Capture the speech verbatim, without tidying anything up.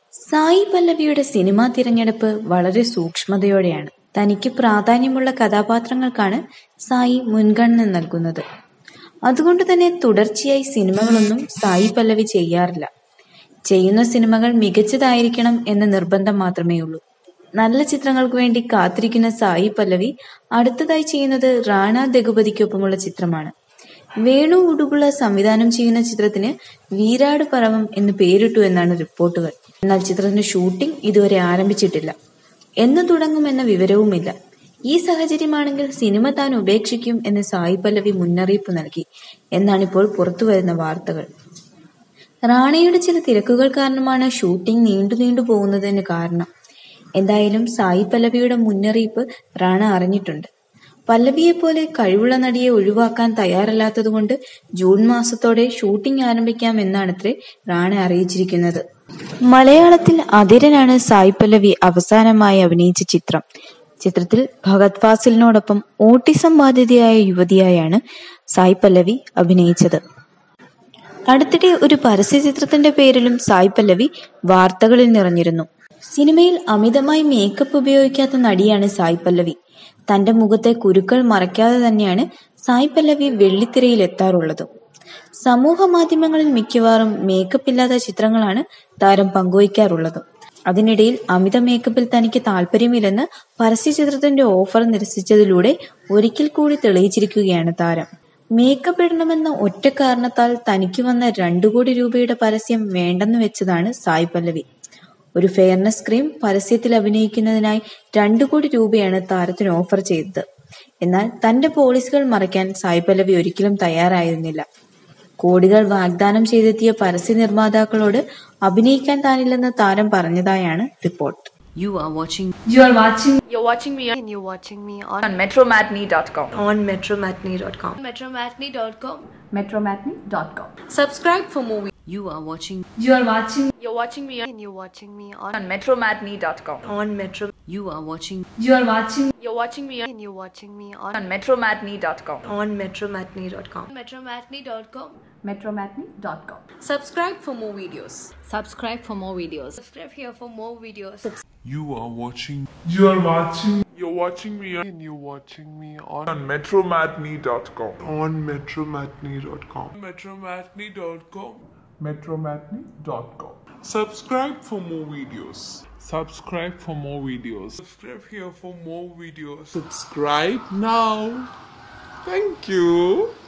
Sai പല്ലവിയുടെ cinema തിരഞ്ഞെടുപ്പ് വളരെ സൂക്ഷ്മതയോടെയാണ്. തനിക്ക് പ്രാധാന്യമുള്ള കഥാപാത്രങ്ങൾക്കാണ് സായി മുൻഗണന നൽകുന്നത്. അതുകൊണ്ട് തന്നെ തുടർച്ചയായി സിനിമകളൊന്നും സായി പല്ലവി ചെയ്യാറില്ല. ചെയ്യുന്ന സിനിമകൾ മികച്ചതായിരിക്കണം എന്ന നിർബന്ധം മാത്രമേയുള്ളൂ. നല്ല ചിത്രങ്ങൾക്ക് വേണ്ടി കാത്തിരിക്കുന്ന സായി പല്ലവി അടുത്തതായി ചെയ്യുന്നത് റാണ ദഗുപതിക്കൊപ്പമുള്ള ചിത്രമാണ്. വേണു ഉടുപുള സംവിധാനം ചെയ്യുന്ന ചിത്രത്തിന് വീരാട് പർവം എന്ന് പേരിട്ടു എന്നാണ് റിപ്പോർട്ടുകൾ. എന്നാൽ ചിത്രത്തിന്റെ ഷൂട്ടിംഗ് ഇതുവരെ ആരംഭിച്ചിട്ടില്ല. എന്ന് തുടങ്ങുമെന്ന വിവരവുമില്ല. ഈ സാഹചര്യമാണെങ്കിൽ സിനിമ താൻ ഉപേക്ഷിക്കും എന്ന് സായി പല്ലവി മുന്നറിയിപ്പ് നൽകി എന്നാണിപ്പോൾ പുറത്തുവരുന്ന വാർത്തകൾ. റാണയുടെ ചില തിരക്കുകൾ കാരണമാണ് ഷൂട്ടിംഗ് നീണ്ടു നീണ്ടു പോകുന്നതിന് കാരണം. എന്തായാലും സായി പല്ലവിയുടെ മുന്നറിയിപ്പ് റാണ അറിഞ്ഞിട്ടുണ്ട്. പല്ലവിയെപ്പോലെ കഴിവുള്ള നടിയെ ഒഴിവാക്കാൻ തയ്യാറല്ലാത്തതുകൊണ്ട് ജൂൺ മാസത്തോടെ ഷൂട്ടിംഗ് ആരംഭിക്കാമെന്നാണത്രേ റാണ അറിയിച്ചിരിക്കുന്നത്. മലയാളത്തിൽ അതിരനാണ് സായി പല്ലവി അവസാനമായി അഭിനയിച്ച ചിത്രം. ചിത്രത്തിൽ ഭഗത് ഫാസിലിനോടൊപ്പം ഓട്ടിസം ബാധിതയായ യുവതിയായാണ് സായി പല്ലവി അഭിനയിച്ചത്. അടുത്തിടെ ഒരു പരസ്യ ചിത്രത്തിന്റെ പേരിലും സായി പല്ലവി വാർത്തകളിൽ നിറഞ്ഞിരുന്നു. സിനിമയിൽ അമിതമായി മേക്കപ്പ് ഉപയോഗിക്കാത്ത നടിയാണ് സായി പല്ലവി. തന്റെ മുഖത്തെ കുരുക്കൾ മറയ്ക്കാതെ തന്നെയാണ് സായി പല്ലവി വെള്ളിത്തിരയിൽ എത്താറുള്ളത്. സമൂഹ മാധ്യമങ്ങളിൽ മിക്കവാറും മേക്കപ്പ് ഇല്ലാത്ത ചിത്രങ്ങളാണ് താരം പങ്കുവയ്ക്കാറുള്ളത്. അതിനിടയിൽ അമിത മേക്കപ്പിൽ തനിക്ക് താല്പര്യമില്ലെന്ന് പരസ്യ ചിത്രത്തിന്റെ ഓഫർ നിരസിച്ചതിലൂടെ ഒരിക്കൽ കൂടി തെളിയിച്ചിരിക്കുകയാണ് താരം. മേക്കപ്പ് ഇടണമെന്ന ഒറ്റ കാരണത്താൽ തനിക്ക് വന്ന രണ്ടു കോടി രൂപയുടെ പരസ്യം വേണ്ടെന്ന് വെച്ചതാണ് സായി പല്ലവി. ഒരു ഫെയർനെസ് ക്രീം പരസ്യത്തിൽ അഭിനയിക്കുന്നതിനായി രണ്ടു കോടി രൂപയാണ് താരത്തിന് ഓഫർ ചെയ്തത്. എന്നാൽ തന്റെ പോളിസികൾ മറയ്ക്കാൻ സായി പല്ലവി ഒരിക്കലും തയ്യാറായിരുന്നില്ല. കോടികൾ വാഗ്ദാനം ചെയ്തെത്തിയ പരസ്യ നിർമ്മാതാക്കളോട് അഭിനയിക്കാൻ താനില്ലെന്ന് താരം പറഞ്ഞതായാണ് report. You are watching. You are watching. You're watching me. And you're watching me on, on metromatney dot com. on metromatney dot com. metromatney dot com. metromatney dot com. Subscribe for more. You are watching. You are watching. You're watching me And you're watching me on, on metromatney dot com. on metro. You are watching. You are watching. You're watching me And you're watching me on, on metromatney dot com. on metromatney dot com. metromatney dot com. metromatney dot com. Subscribe for more videos. Subscribe for more videos. Subscribe here for more videos. You are watching. You are watching. You're watching me on, And you're watching me on, on metromatney dot com. on metromatney dot com. metromatney dot com. metromatney dot com. Subscribe for more videos. Subscribe for more videos. Subscribe here for more videos. Subscribe now. Thank you.